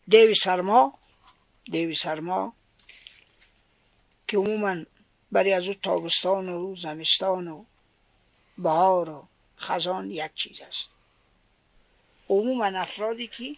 دیوی سرما که عموما برای از او تابستان و زمستان و بهار و خزان یک چیز است. عموما افرادی که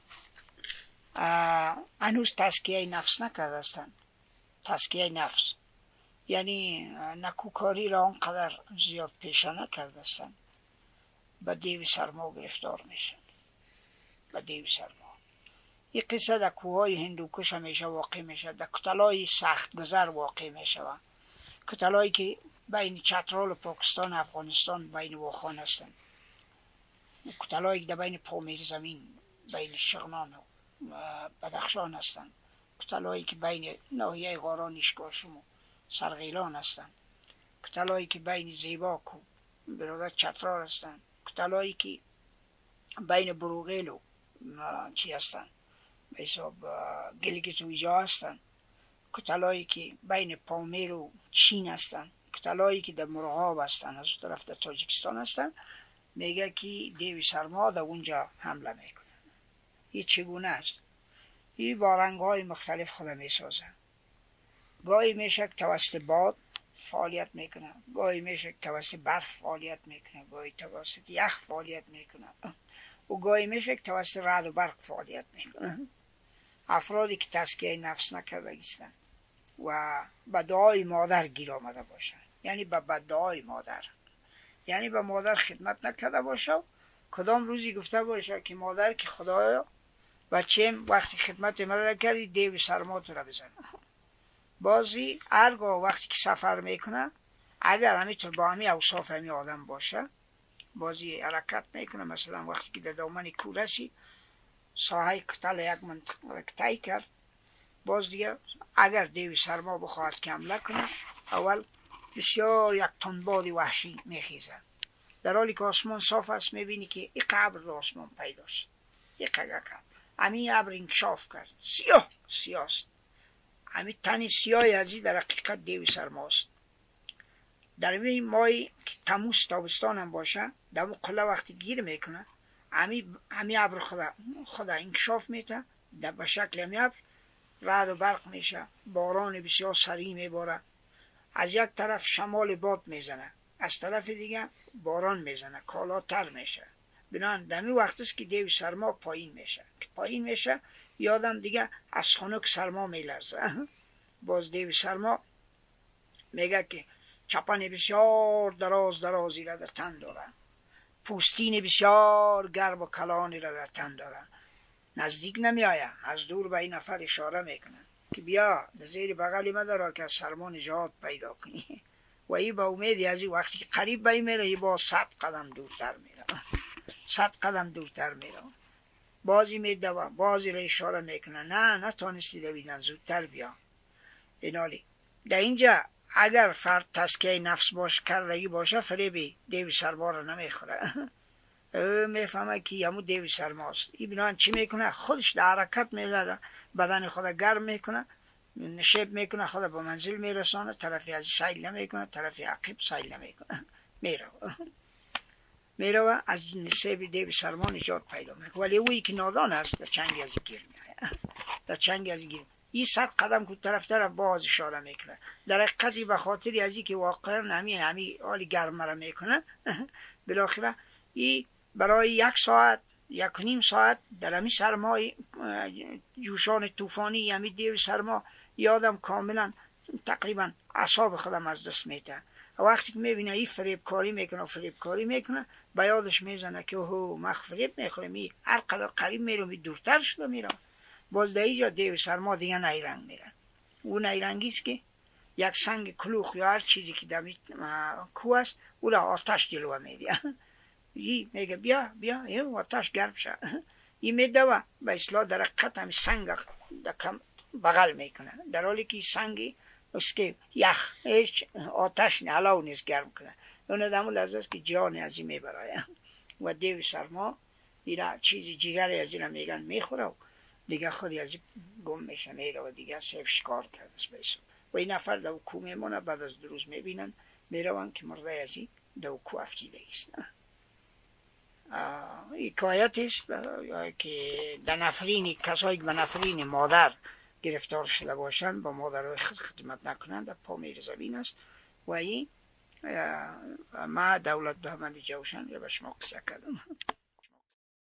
هنوز تزکیه نفس نکرده هستند، تزکیه نفس یعنی نکوکاری را آنقدر زیاد پیشه نکرده هستند، به دیو سرما گرفتار میشن. به دیو سرما این قصه در کوههای هندوکش همیشه واقع میشه، در کتلای سخت گذر واقع میشه، کتلایی که بین چترال و پاکستان و افغانستان بین واخان هستند، کتلایی که در بین پامیر زمین بین شغنان و بدخشان هستند، کتلایی که بین ناحیه غاران اشکاشم و سرغیلان هستند، کتلایی که بین زیباک و برادر چترال هستند، کتلایی که بین بروغیل و چی هستند به حساب گلگیت و ایجا هستند، کتلایی که بین پامیر و چین هستند، کتلایی که در مرغاب هستند از اون طرف در تاجیکستان هستند. میگه که دیو سرما در اونجا حمله میکنه. این چگونه است؟ این با رنگ‌های مختلف خود میسازه. گاهی میشه که توسط باد فعالیت میکنه، گاهی میشه که توسط برف فعالیت میکنه، گاهی توسط یخ فعالیت میکنه و گاهی میشه که توسط رعد و برق فعالیت میکنه. افرادی که تزکیه نفس نکرده هستند و به دعای مادر گیر آمده باشن، یعنی به بددعای مادر، یعنی به مادر خدمت نکرده باشه و کدام روزی گفته باشه که مادر که خدایا بچه‌م وقتی خدمت من کردی دیو سرما تو را بزنه. بازی هرگاه وقتی که سفر میکنه اگر همینطور با همین اوصاف همین آدم باشه بازی حرکت میکنه، مثلا وقتی که در دامن کورسی ساحه کتل یک منطقه را طی کرد، باز دیگه اگر دیو سرما بخواهد که حمله کنه اول بسیار یک تندباد وحشی میخیزه. در حالی که آسمان صاف است میبینی که این قبر در آسمان پیداست، یک قبر همین ابر انکشاف کرد، سیاه است، همین تن سیاه ازی در حقیقت دیو سرماست. در این ماه که تموز تابستان هم باشه در اون قله وقتی گیر میکنه همین ابر خدا انکشاف میته، در به شکل همین ابر رعد و برق میشه، باران بسیار سریع میباره، از یک طرف شمال باد میزنه، از طرف دیگه باران میزنه، کالاتر میشه. بنان در این وقت است که دیو سرما پایین میشه، که پایین میشه یادم دیگه از خنک سرما میلرزه. باز دیو سرما میگه که چپن بسیار درازی را در تن داره، پوستین بسیار گرم و کلانی را در تن داره، نزدیک نمی آید، از دور به این نفر اشاره میکنه که بیا در زیر بغلی ما داره که از سرما نجات پیدا کنی. و این با امیدی از این وقتی که قریب به این میره این با 100 قدم دورتر میره، 100 قدم دورتر میره، بازی میدوه، بازی را اشاره میکنه نه تانستی دویدن، زودتر بیا. اینالی در اینجا اگر فرد تزکیه نفس کردگی باشه فریبی دیو سرما را نمیخوره. میفهمه که یمو دیو سرماست. این بنابراین چی میکنه؟ خودش در حرکت میذاره، بدن خود گرم میکنه، نشیب میکنه، خود به منزل میرسانه، طرفی از سیل نمیکنه، طرفی عقیب سیل نمیکنه، میره از نشیب دیو سرما نجات پیدا میکنه. ولی اویی که نادان است در چنگی از گیر میآید، در چنگی از گیر این 100 قدم که طرف باز اشاره میکنه. در حقیقتی به خاطر از که واقعا همین حالی گرم را میکنه بالاخره این برای 1 ساعت 1.5 ساعت در همین سرمای جوشان طوفانی همین دیو سرما یادم کاملا تقریبا اعصاب خودم از دست میده. وقتی که میبینه این فریب کاری میکنه به یادش میزنه که اوه من فریب میخورم، هر قدر قریب میرم دورتر شده میرم. باز در اینجا دیو سرما دیگه نیرنگ میره. اون نیرنگی است که یک سنگ کلوخ یا هر چیزی که در کوه است او را آتش جلوه میده. این میگه بیا این آتش گرم شد، این میدوه به اصلاح در حقیقت همین سنگ بغل میکنه، در حالی که سنگی است که یخ هیچ آتش نه علاو نیست گرم کنه. اون دمو لحظه است که جان از این میبرای و دیو سرما اینا چیزی جگری از این میگن میخوره و دیگه خودی از این گم میشه میره و دیگه صرف شکار کرده است. و این نفر در کو میمونه، بعد از 2 روز میبینن میروان که مرده از این در کو افتیده است. حکایتی است که در نفرین کسایی که به نفرین مادر گرفتار شده باشند با مادر خدمت نکنند در پامیر زمین است و این ما دولت محمد جوشن یا به شما قصه کردم.